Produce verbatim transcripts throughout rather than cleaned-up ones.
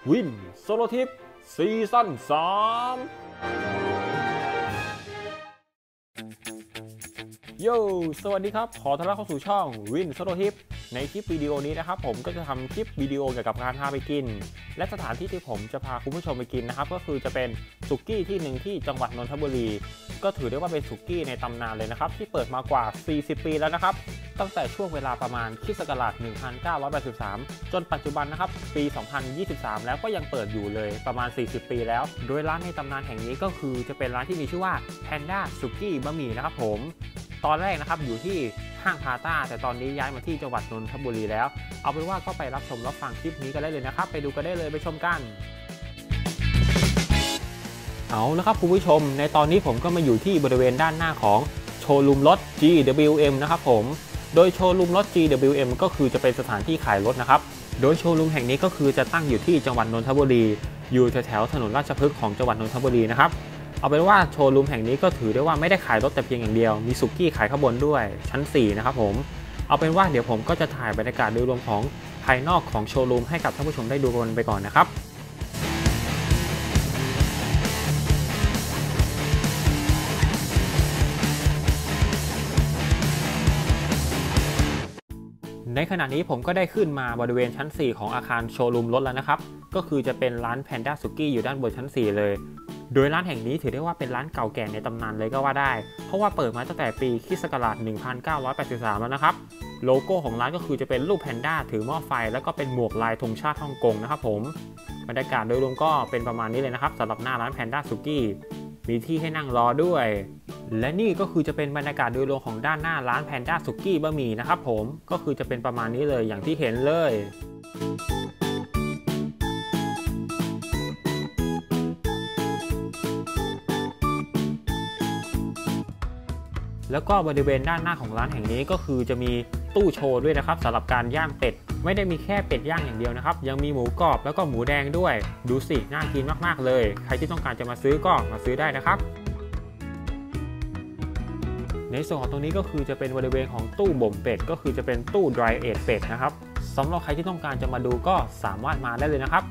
วินโซโลทิปซีซั่นสามโยสวัสดีครับขอต้อนรับเข้าสู่ช่องวินโซโลทิปในคลิปวิดีโอนี้นะครับผมก็จะทำคลิปวิดีโอเกี่ยวกับการพาไปกินและสถานที่ที่ผมจะพาคุณผู้ชมไปกินนะครับก็คือจะเป็นสุกี้ที่หนึ่งที่จังหวัดนนทบุรีก็ถือได้ว่าเป็นสุกี้ในตำนานเลยนะครับที่เปิดมากว่าสี่สิบปีแล้วนะครับตั้งแต่ช่วงเวลาประมาณคริสต์ศักราชหนึ่งพันเก้าร้อยแปดสิบสามจนปัจจุบันนะครับปีสองพันยี่สิบสามแล้วก็ยังเปิดอยู่เลยประมาณสี่สิบปีแล้วโดยร้านในตำนานแห่งนี้ก็คือจะเป็นร้านที่มีชื่อว่า Panda สุกี้บะหมี่นะครับผมตอนแรกนะครับอยู่ที่ห้างพาต้าแต่ตอนนี้ย้ายมาที่จังหวัดนนทบุรีแล้วเอาเป็นว่าก็ไปรับชมรับฟังคลิปนี้กันได้เลยนะครับไปดูกันได้เลยไปชมกันเอาละครับคุณผู้ชมในตอนนี้ผมก็มาอยู่ที่บริเวณด้านหน้าของโชว์รูมรถ จี ดับเบิลยู เอ็ม นะครับผมโดยโชว์รูมรถ จี ดับเบิลยู เอ็ม ก็คือจะเป็นสถานที่ขายรถนะครับโดยโชว์รูมแห่งนี้ก็คือจะตั้งอยู่ที่จังหวัดนนทบุรีอยู่แถวๆถนนราชพฤกษ์ของจังหวัดนนทบุรีนะครับเอาเป็นว่าโชว์รูมแห่งนี้ก็ถือได้ว่าไม่ได้ขายรถแต่เพียงอย่างเดียวมีสุกี้ขายข้างบนด้วยชั้นสี่นะครับผมเอาเป็นว่าเดี๋ยวผมก็จะถ่ายบรรยากาศโดยรวมของภายนอกของโชว์รูมให้กับท่านผู้ชมได้ดูกันไปก่อนนะครับในขณะนี้ผมก็ได้ขึ้นมาบริเวณชั้นสี่ของอาคารโชว์รูมรถแล้วนะครับก็คือจะเป็นร้าน Panda สุกี้อยู่ด้านบนชั้นสี่เลยโดยร้านแห่งนี้ถือได้ว่าเป็นร้านเก่าแก่ในตำนานเลยก็ว่าได้เพราะว่าเปิดมาตั้งแต่ปีคริสต์ศักราชหนึ่งพันเก้าร้อยแปดสิบสามแล้วนะครับโลโก้ของร้านก็คือจะเป็นรูปแพนด้าถือหม้อไฟแล้วก็เป็นหมวกลายธงชาติฮ่องกงนะครับผมบรรยากาศโดยรวมก็เป็นประมาณนี้เลยนะครับสำหรับหน้าร้าน Panda สุกี้มีที่ให้นั่งรอด้วยและนี่ก็คือจะเป็นบรรยากาศโดยรวมของด้านหน้าร้าน Panda สุกี้บะหมี่นะครับผมก็คือจะเป็นประมาณนี้เลยอย่างที่เห็นเลยแล้วก็บริเวณด้านหน้าของร้านแห่งนี้ก็คือจะมีตู้โชว์ด้วยนะครับสำหรับการย่างเป็ดไม่ได้มีแค่เป็ดย่างอย่างเดียวนะครับยังมีหมูกรอบแล้วก็หมูแดงด้วยดูสิน่ากินมากๆเลยใครที่ต้องการจะมาซื้อก็มาซื้อได้นะครับในส่วนของตรงนี้ก็คือจะเป็นบริเวณของตู้บ่มเป็ดก็คือจะเป็นตู้ dry age เป็ดนะครับสำหรับใครที่ต้องการจะมาดูก็สามารถมาได้เลยนะครับ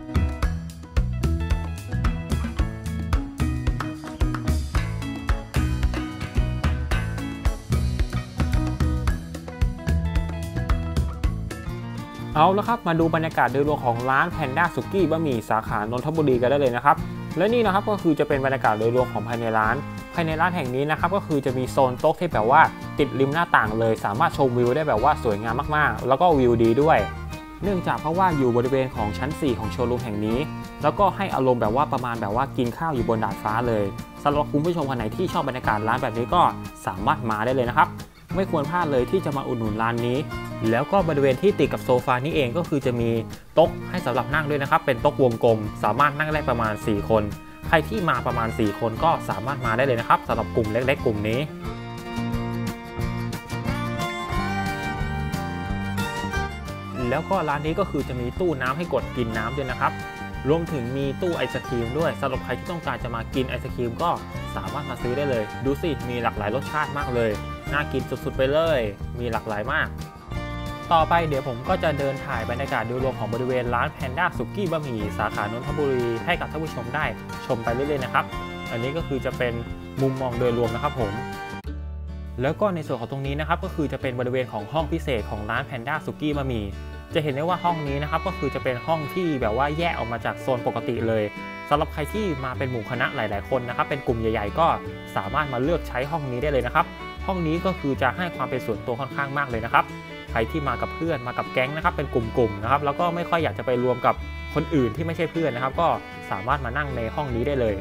เอาละครับมาดูบรรยากาศโดยรวมของร้าน Panda สุกี้บะหมี่สาขานนทบุรีกันได้เลยนะครับและนี่นะครับก็คือจะเป็นบรรยากาศโดยรวมของภายในร้านภายในร้านแห่งนี้นะครับก็คือจะมีโซนโต๊ะที่แบบว่าติดริมหน้าต่างเลยสามารถชมวิวได้แบบว่าสวยงามมากๆแล้วก็วิวดีด้วยเนื่องจากเพราะว่าอยู่บริเวณของชั้นสี่ของโชว์รูมแห่งนี้แล้วก็ให้อารมณ์แบบว่าประมาณแบบว่ากินข้าวอยู่บนดาดฟ้าเลยสำหรับคุณผู้ชมคนไหนที่ชอบบรรยากาศร้านแบบนี้ก็สามารถมาได้เลยนะครับไม่ควรพลาดเลยที่จะมาอุดหนุนร้านนี้แล้วก็บริเวณที่ติดกับโซฟานี้เองก็คือจะมีโต๊ะให้สำหรับนั่งด้วยนะครับเป็นโต๊ะวงกลมสามารถนั่งได้ประมาณสี่คนใครที่มาประมาณสี่คนก็สามารถมาได้เลยนะครับสำหรับกลุ่มเล็กๆกลุ่มนี้แล้วก็ร้านนี้ก็คือจะมีตู้น้ำให้กดกินน้ำด้วยนะครับรวมถึงมีตู้ไอศครีมด้วยสำหรับใครที่ต้องการจะมากินไอศครีมก็สามารถมาซื้อได้เลยดูสิมีหลากหลายรสชาติมากเลยน่ากินสุดๆไปเลยมีหลากหลายมากต่อไปเดี๋ยวผมก็จะเดินถ่ายบรรยากาศโดยรวมของบริเวณร้าน Panda สุกี้บะหมี่สาขานนทบุรีให้กับท่านผู้ชมได้ชมไปเรื่อยๆนะครับอันนี้ก็คือจะเป็นมุมมองโดยรวมนะครับผมแล้วก็ในส่วนของตรงนี้นะครับก็คือจะเป็นบริเวณของห้องพิเศษของร้าน Panda สุกี้บะหมี่จะเห็นได้ว่าห้องนี้นะครับก็คือจะเป็นห้องที่แบบว่าแยกออกมาจากโซนปกติเลยสำหรับใครที่มาเป็นหมู่คณะหลายๆคนนะครับเป็นกลุ่มใหญ่ๆก็สามารถมาเลือกใช้ห้องนี้ได้เลยนะครับห้องนี้ก็คือจะให้ความเป็นส่วนตัวค่อนข้างมากเลยนะครับใครที่มากับเพื่อนมากับแก๊งนะครับเป็นกลุ่มๆนะครับแล้วก็ไม่ค่อยอยากจะไปรวมกับคนอื่นที่ไม่ใช่เพื่อนนะครับก็สามารถมานั่งในห้องนี้ได้เลย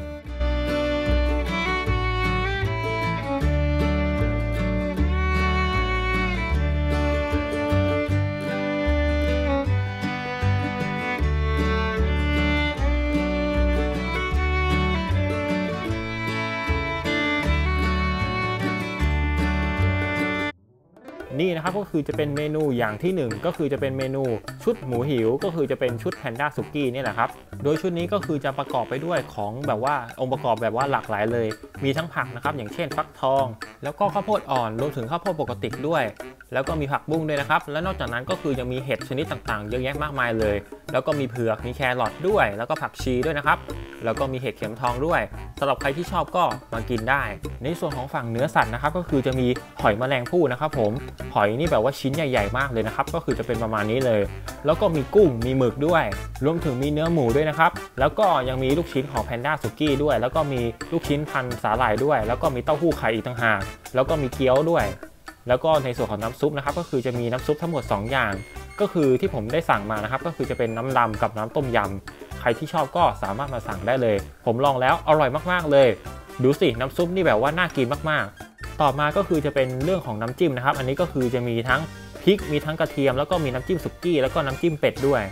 นี่นะนะครับก็คือจะเป็นเมนูอย่างที่หนึ่งก็คือจะเป็นเมนูชุดหมูหิวก็คือจะเป็นชุดแพนด้าสุกี้นี่แหละครับโดยชุดนี้ก็คือจะประกอบไปด้วยของแบบว่าองค์ประกอบแบบว่าหลากหลายเลยมีทั้งผักนะครับอย่างเช่นฟักทองแล้วก็ข้าวโพดอ่อนรวมถึงข้าวโพดปกติด้วยแล้วก็มีผักบุ้งด้วยนะครับและนอกจากนั้นก็คือยังมีเห็ดชนิดต่างๆเยอะแยะมากมายเลยแล้วก็มีเผือกมีแครอทด้วยแล้วก็ผักชีด้วยนะครับแล้วก็มีเห็ดเข็มทองด้วยสำหรับใครที่ชอบก็มากินได้ในส่วนของฝั่งเนื้อสัตว์นะครับก็คือจะมีหอยแมลงภู่นะครับผมหอยนี่แบบว่าชิ้นใหญ่ๆมากเลยนะครับก็คือจะเป็นประมาณนี้เลยแล้วก็มีกุ้งมีหมึกด้วยรวมถึงมีเนื้อหมูด้วยนะครับแล้วก็ยังมีลูกชิ้นของแพนด้าสุกี้ด้วยแล้วก็มีลูกชิ้นพันสาหร่ายด้วยแล้วก็มีเต้าหู้ไข่อีกต่างหากแล้วก็มีเกี๊ยวด้วยแล้วก็ในส่วนของน้ำซุปนะครับก็คือจะมีน้ำซุปทั้งหมดสองอย่างก็คือที่ผมได้สั่งมานะครับก็คือจะเป็นน้ำดำกับน้ำต้มยำใครที่ชอบก็สามารถมาสั่งได้เลยผมลองแล้วอร่อยมากๆเลยดูสิน้ำซุปนี่แบบว่าน่ากินมากๆต่อมาก็คือจะเป็นเรื่องของน้ำจิ้มนะครับอันนี้ก็คือจะมีทั้งพริกมีทั้งกระเทียมแล้วก็มีน้ำจิ้มสุกี้แล้วก็น้ำจิ้มเป็ดด้วย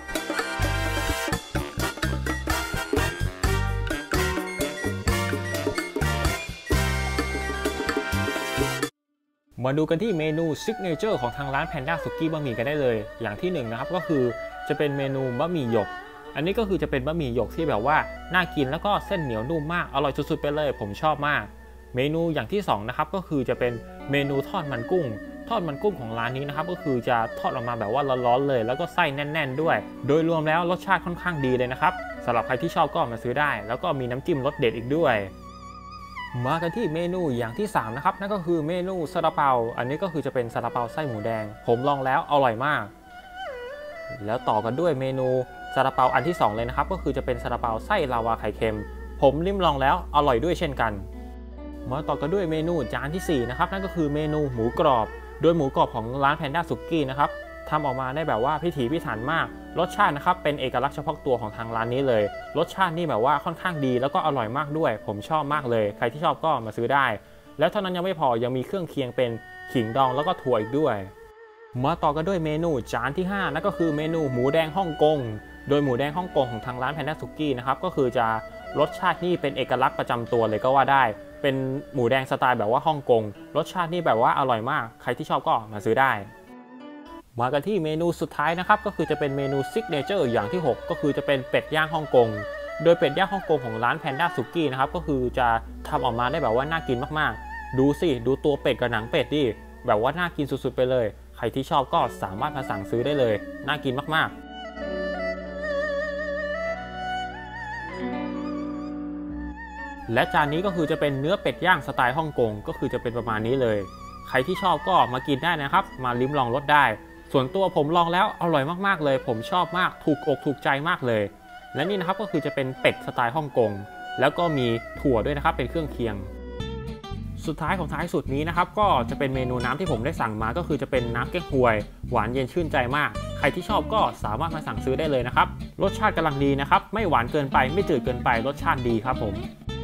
มาดูกันที่เมนูซิกเนเจอร์ของทางร้านแพนด้าสุกี้บะหมี่กันได้เลยอย่างที่หนึ่งนะครับก็คือจะเป็นเมนูบะหมี่หยกอันนี้ก็คือจะเป็นบะหมี่หยกที่แบบว่าน่ากินแล้วก็เส้นเหนียวนุ่มมากอร่อยสุดๆไปเลยผมชอบมากเมนูอย่างที่สองนะครับก็คือจะเป็นเมนูทอดมันกุ้งทอดมันกุ้งของร้านนี้นะครับก็คือจะทอดออกมาแบบว่าร้อนๆเลยแล้วก็ไส้แน่นๆด้วยโดยรวมแล้วรสชาติค่อนข้างดีเลยนะครับสำหรับใครที่ชอบก็มาซื้อได้แล้วก็มีน้ำจิ้มรสเด็ดอีกด้วยมากันที่เมนูอย่างที่สามนะครับนั่นก็คือเมนูซาลาเปาอันนี้ก็คือจะเป็นซาลาเปาไส้หมูแดงผมลองแล้วอร่อยมากแล้วต่อกันด้วยเมนูซาลาเปาอันที่สองเลยนะครับก็คือจะเป็นซาลาเปาไส้ลาวาไข่เค็มผมลิ้มลองแล้วอร่อยด้วยเช่นกันมาต่อกันด้วยเมนูจานที่สี่นะครับนั่นก็คือเมนูหมูกรอบโดยหมูกรอบของร้านแพนด้าสุกี้นะครับทำออกมาได้แบบว่าพิถีพิถันมากรสชาตินะครับเป็นเอกลักษณ์เฉพาะตัวของทางร้านนี้เลยรสชาตินี่แบบว่าค่อนข้างดีแล้วก็อร่อยมากด้วยผมชอบมากเลยใครที่ชอบก็มาซื้อได้แล้วเท่านั้นยังไม่พอยังมีเครื่องเคียงเป็นขิงดองแล้วก็ถั่วอีกด้วยมาต่อกันด้วยเมนูจานที่ห้านั่นก็คือเมนูหมูแดงฮ่องกงโดยหมูแดงฮ่องกงของทางร้านแพนด้าสุกี้นะครับก็คือจะรสชาตินี่เป็นเอกลักษณ์ประจำตัวเลยก็ว่าได้เป็นหมูแดงสไตล์แบบว่าฮ่องกงรสชาตินี่แบบว่าอร่อยมากใครที่ชอบก็มาซื้อได้มากันที่เมนูสุดท้ายนะครับก็คือจะเป็นเมนูซิกเนเจอร์อย่างที่หกก็คือจะเป็นเป็ดย่างฮ่องกงโดยเป็ดย่างฮ่องกงของร้านแพนด้าสุกี้นะครับก็คือจะทำออกมาได้แบบว่าน่ากินมากๆดูสิดูตัวเป็ดกับหนังเป็ดดิแบบว่าน่ากินสุดๆไปเลยใครที่ชอบก็สามารถมาสั่งซื้อได้เลยน่ากินมากๆและจานนี้ก็คือจะเป็นเนื้อเป็ดย่างสไตล์ฮ่องกงก็คือจะเป็นประมาณนี้เลยใครที่ชอบก็มากินได้นะครับมาลิ้มลองรสได้ส่วนตัวผมลองแล้วอร่อยมากๆเลยผมชอบมากถูกอกถูกใจมากเลยและนี่นะครับก็คือจะเป็นเป็ดสไตล์ฮ่องกงแล้วก็มีถั่วด้วยนะครับเป็นเครื่องเคียงสุดท้ายของท้ายสุดนี้นะครับก็จะเป็นเมนูน้ำที่ผมได้สั่งมาก็คือจะเป็นน้ำเก๊กฮวยหวานเย็นชื่นใจมากใครที่ชอบก็สามารถมาสั่งซื้อได้เลยนะครับรสชาติกำลังดีนะครับไม่หวานเกินไปไม่จืดเกินไปรสชาติดีครับผม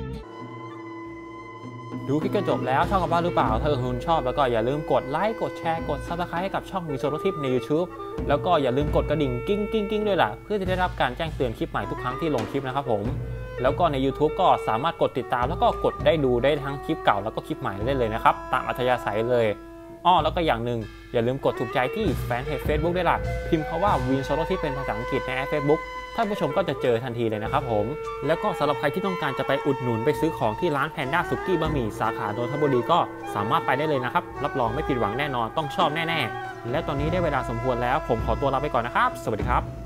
ดูคลิปกันจบแล้วชอบกันบ้างหรือเปล่าถ้าคุณชอบแล้วก็อย่าลืมกดไลค์กดแชร์กด ซับสไครบ์ ให้กับช่องมิโซโรทิปใน ยูทูบ แล้วก็อย่าลืมกดกระดิ่งกิ้งกิ้งกิ้งด้วยล่ะเพื่อจะได้รับการแจ้งเตือนคลิปใหม่ทุกครั้งที่ลงคลิปนะครับผมแล้วก็ใน ยูทูบ ก็สามารถกดติดตามแล้วก็กดได้ดูได้ทั้งคลิปเก่าแล้วก็คลิปใหม่ได้เลยนะครับตามอัธยาศัยเลยอ้อแล้วก็อย่างหนึ่งอย่าลืมกดถูกใจที่แฟนเพจ เฟซบุ๊ก ด้วยล่ะพิมพ์คำว่าวินโซโรทิปเป็นภาษาอังกฤษในแอป เฟซบุ๊กท่านผู้ชมก็จะเจอทันทีเลยนะครับผมแล้วก็สำหรับใครที่ต้องการจะไปอุดหนุนไปซื้อของที่ร้านแพนด้าสุกี้บะหมี่สาขานนทบุรีก็สามารถไปได้เลยนะครับรับรองไม่ผิดหวังแน่นอนต้องชอบแน่ๆและตอนนี้ได้เวลาสมควรแล้วผมขอตัวลาไปก่อนนะครับสวัสดีครับ